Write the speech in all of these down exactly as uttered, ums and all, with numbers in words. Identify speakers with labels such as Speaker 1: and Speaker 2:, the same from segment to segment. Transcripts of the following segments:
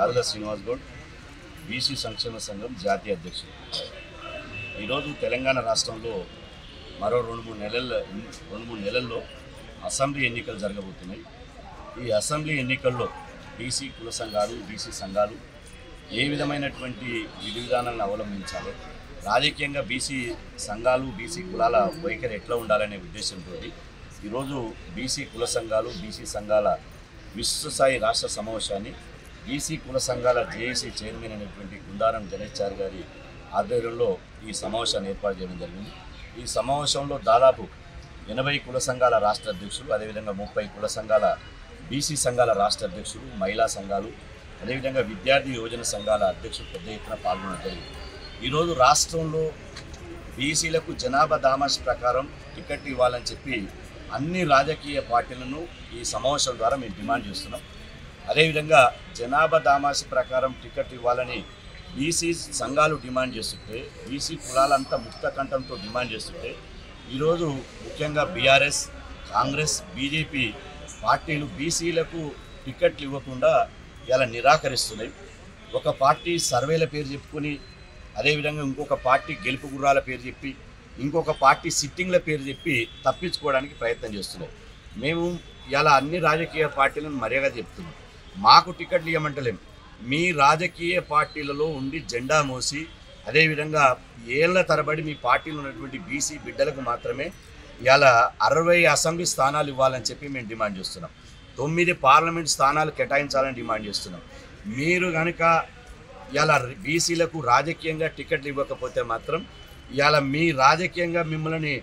Speaker 1: చారుల Srinivas Goud BC సంక్షేమ సంఘం జాతీయ అధ్యక్షుడు. ఈరోజు తెలంగాణ రాష్ట్రంలో మరో రెండు మూడు నెలల రెండు మూడు నెలల్లో అసెంబ్లీ ఎన్నికలు జరగబోతున్నాయి. ఈ అసెంబ్లీ ఎన్నికల్లో బీసీ కుల సంఘాలు బీసీ సంఘాలు ఏ విధమైనటువంటి విధి విధానాలను అవలంబించాలి, రాజకీయంగా బీసీ సంఘాలు బీసీ కులాల వైఖరి ఎట్లా ఉండాలనే ఉద్దేశంతో ఈరోజు బీసీ కుల సంఘాలు బీసీ సంఘాల విశ్వస్థాయి రాష్ట్ర సమావేశాన్ని బీసీ కుల సంఘాల జేఏసీ చైర్మన్ అయినటువంటి గుండారం గణేశ్చారి గారి ఆధ్వర్యంలో ఈ సమావేశాన్ని ఏర్పాటు చేయడం జరిగింది. ఈ సమావేశంలో దాదాపు ఎనభై కుల సంఘాల రాష్ట్ర అధ్యక్షులు, అదేవిధంగా ముప్పై కుల సంఘాల బీసీ సంఘాల రాష్ట్ర అధ్యక్షులు, మహిళా సంఘాలు, అదేవిధంగా విద్యార్థి యోజన సంఘాల అధ్యక్షులు పెద్ద ఎత్తున పాల్గొనడం జరిగింది. ఈరోజు రాష్ట్రంలో బీసీలకు జనాభా దామాష ప్రకారం టికెట్ ఇవ్వాలని చెప్పి అన్ని రాజకీయ పార్టీలను ఈ సమావేశం ద్వారా మేము డిమాండ్ చేస్తున్నాం. అదేవిధంగా జనాభా దామాష ప్రకారం టికెట్ ఇవ్వాలని బీసీ సంఘాలు డిమాండ్ చేస్తుంటే, బీసీ కులాలంతా ముక్త కంఠంతో డిమాండ్ చేస్తుంటే, ఈరోజు ముఖ్యంగా బీఆర్ఎస్, కాంగ్రెస్, బీజేపీ పార్టీలు బీసీలకు టికెట్లు ఇవ్వకుండా ఇలా నిరాకరిస్తున్నాయి. ఒక పార్టీ సర్వేల పేరు చెప్పుకొని, అదేవిధంగా ఇంకొక పార్టీ గెలుపు గుర్రాల పేరు చెప్పి, ఇంకొక పార్టీ సిట్టింగ్ల పేరు చెప్పి తప్పించుకోవడానికి ప్రయత్నం చేస్తున్నాయి. మేము ఇలా అన్ని రాజకీయ పార్టీలను మర్యాద చెప్తున్నాం. మాకు టికెట్లు ఇవ్వమంటలేం. మీ రాజకీయ పార్టీలలో ఉండి జెండా మోసి, అదేవిధంగా ఏళ్ల తరబడి మీ పార్టీలో ఉన్నటువంటి బీసీ బిడ్డలకు మాత్రమే ఇలా అరవై అసెంబ్లీ స్థానాలు ఇవ్వాలని చెప్పి మేము డిమాండ్ చేస్తున్నాం. తొమ్మిది పార్లమెంట్ స్థానాలు కేటాయించాలని డిమాండ్ చేస్తున్నాం. మీరు కనుక ఇలా బీసీలకు రాజకీయంగా టికెట్లు ఇవ్వకపోతే మాత్రం ఇలా మీ రాజకీయంగా మిమ్మల్ని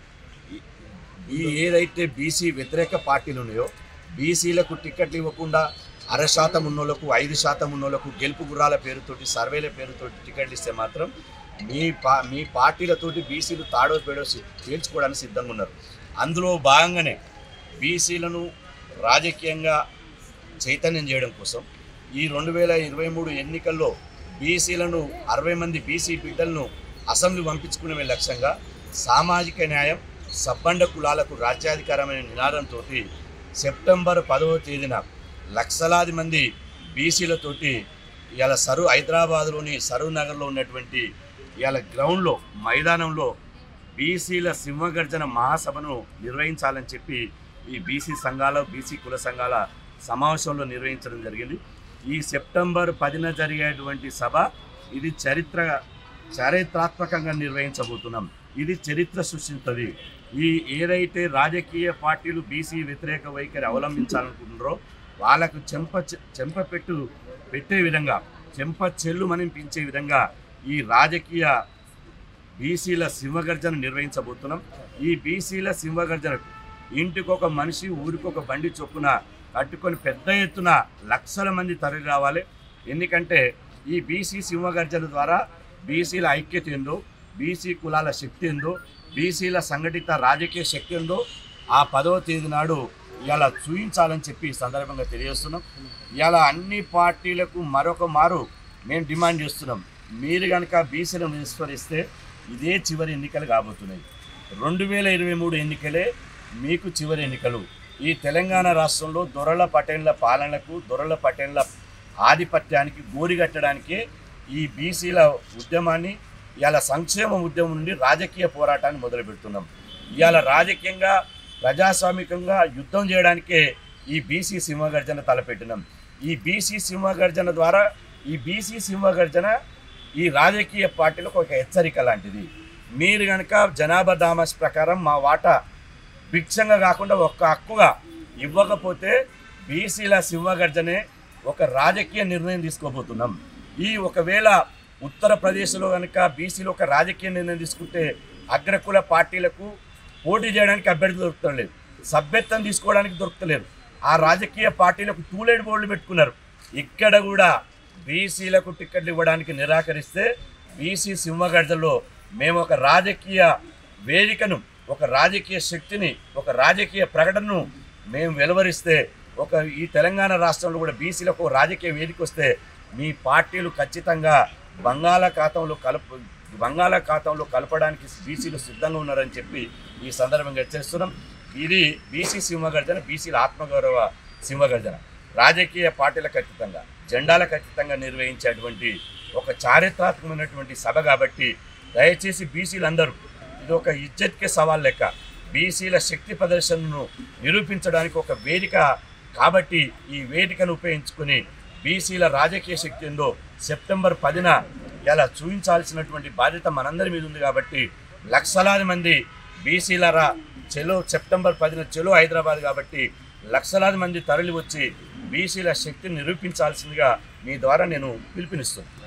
Speaker 1: ఈ ఏదైతే బీసీ వ్యతిరేక పార్టీలు ఉన్నాయో, బీసీలకు టికెట్లు ఇవ్వకుండా అర శాతం ఉన్నోళ్లకు, ఐదు శాతం ఉన్నోళ్లకు గెలుపు గుర్రాల పేరుతోటి, సర్వేల పేరుతోటి టికెట్లు ఇస్తే మాత్రం మీ పా మీ పార్టీలతోటి బీసీలు తాడో పేడో తేల్చుకోవడానికి సిద్ధంగా ఉన్నారు. అందులో భాగంగానే బీసీలను రాజకీయంగా చైతన్యం చేయడం కోసం ఈ రెండు వేల ఇరవై మూడు ఎన్నికల్లో బీసీలను అరవై మంది బీసీ బిడ్డలను అసెంబ్లీ పంపించుకునే లక్ష్యంగా సామాజిక న్యాయం, సబ్బండ కులాలకు రాజ్యాధికారమైన నినాదంతో సెప్టెంబర్ పదవ తేదీన లక్షలాది మంది బీసీలతోటి ఇవాళ సరు హైదరాబాద్లోని సరూర్ నగర్లో ఉన్నటువంటి ఇవాళ గ్రౌండ్లో మైదానంలో బీసీల సింహగర్జన మహాసభను నిర్వహించాలని చెప్పి ఈ బీసీ సంఘాల బీసీ కుల సంఘాల సమావేశంలో నిర్వహించడం జరిగింది. ఈ సెప్టెంబర్ పదిన జరిగేటువంటి సభ ఇది చరిత్ర చారిత్రాత్మకంగా నిర్వహించబోతున్నాం. ఇది చరిత్ర సృష్టిస్తుంది. ఈ ఏదైతే రాజకీయ పార్టీలు బీసీ వ్యతిరేక వైఖరి అవలంబించాలనుకుంటున్నారో వాళ్ళకు చెంప చెంప పెట్టు పెట్టే విధంగా, చెంప చెల్లు మనిపించే విధంగా ఈ రాజకీయ బీసీల సింహగర్జన నిర్వహించబోతున్నాం. ఈ బీసీల సింహగర్జనకు ఇంటికొక మనిషి, ఊరికొక బండి చొప్పున కట్టుకొని పెద్ద ఎత్తున లక్షల మంది తరలి రావాలి. ఎందుకంటే ఈ బీసీ సింహగర్జన ద్వారా బీసీల ఐక్యత ఏందో, బీసీ కులాల శక్తి ఏందో, బీసీల సంఘటిత రాజకీయ శక్తి ఏందో ఆ పదవ తేదీ నాడు ఇలా చూపించాలని చెప్పి సందర్భంగా తెలియజేస్తున్నాం. ఇలా అన్ని పార్టీలకు మరొక మారు మేము డిమాండ్ చేస్తున్నాం. మీరు కనుక బీసీలను విస్మరిస్తే ఇదే చివరి ఎన్నికలు కాబోతున్నాయి. రెండు వేల ఇరవై మూడు ఎన్నికలే మీకు చివరి ఎన్నికలు. ఈ తెలంగాణ రాష్ట్రంలో దొరల పటేళ్ల పాలనకు, దొరల పటేళ్ల ఆధిపత్యానికి గోరిగట్టడానికే ఈ బీసీల ఉద్యమాన్ని ఇవాళ సంక్షేమ ఉద్యమం నుండి రాజకీయ పోరాటాన్ని మొదలు పెడుతున్నాం. ఇవాళ రాజకీయంగా ప్రజాస్వామికంగా యుద్ధం చేయడానికే ఈ బీసీ సింహగర్జన తలపెట్టినాం. ఈ బీసీ సింహగర్జన ద్వారా ఈ బీసీ సింహగర్జన ఈ రాజకీయ పార్టీలకు ఒక హెచ్చరిక లాంటిది. మీరు కనుక జనాభా దామాష ప్రకారం మా వాటా భిక్షంగా కాకుండా ఒక్క హక్కుగా ఇవ్వకపోతే బీసీల సింహగర్జనే ఒక రాజకీయ నిర్ణయం తీసుకోబోతున్నాం. ఈ ఒకవేళ ఉత్తరప్రదేశ్లో కనుక బీసీలో ఒక రాజకీయ నిర్ణయం తీసుకుంటే అగ్రకుల పార్టీలకు పోటీ చేయడానికి అభ్యర్థులు దొరుకుతలేదు, సభ్యత్వం తీసుకోవడానికి దొరుకుతలేరు. ఆ రాజకీయ పార్టీలకు టూలెట్ బోర్డులు పెట్టుకున్నారు. ఇక్కడ కూడా బీసీలకు టికెట్లు ఇవ్వడానికి నిరాకరిస్తే బీసీ సింహగర్జనలో మేము ఒక రాజకీయ వేదికను, ఒక రాజకీయ శక్తిని, ఒక రాజకీయ ప్రకటనను మేము వెలువరిస్తే, ఒక ఈ తెలంగాణ రాష్ట్రంలో కూడా బీసీలకు రాజకీయ వేదిక వస్తే మీ పార్టీలు ఖచ్చితంగా బంగాళాఖాతంలో కలుపు బంగాళాఖాతంలో కలపడానికి బీసీలు సిద్ధంగా ఉన్నారని చెప్పి ఈ సందర్భంగా హెచ్చరిస్తున్నాం. ఇది బీసీ సింహగర్జన, బీసీల ఆత్మగౌరవ సింహగర్జన. రాజకీయ పార్టీలకు అతీతంగా జెండాలకు అతీతంగా నిర్వహించేటువంటి ఒక చారిత్రాత్మకమైనటువంటి సభ కాబట్టి దయచేసి బీసీలందరూ ఇది ఒక ఇజ్జత్కే సవాల్ లెక్క బీసీల శక్తి ప్రదర్శనను నిరూపించడానికి ఒక వేదిక కాబట్టి ఈ వేదికను ఉపయోగించుకుని బీసీల రాజకీయ శక్తి ఉందో సెప్టెంబర్ పదిన ఇలా చూపించాల్సినటువంటి బాధ్యత మనందరి మీద ఉంది కాబట్టి లక్షలాది మంది బీసీలరా చెలో సెప్టెంబర్ పదిన చెలో హైదరాబాద్ కాబట్టి లక్షలాది మంది తరలి వచ్చి బీసీల శక్తిని నిరూపించాల్సిందిగా మీ ద్వారా నేను పిలుపునిస్తున్నాను.